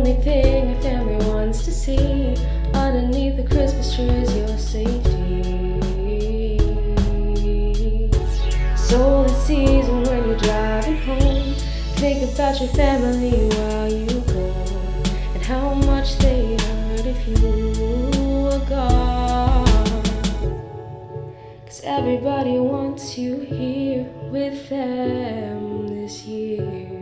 only thing your family wants to see underneath the Christmas tree is your safety. So this season when you're driving home, think about your family while you go, and how much they'd hurt if you were gone. 'Cause everybody wants you here with them this year.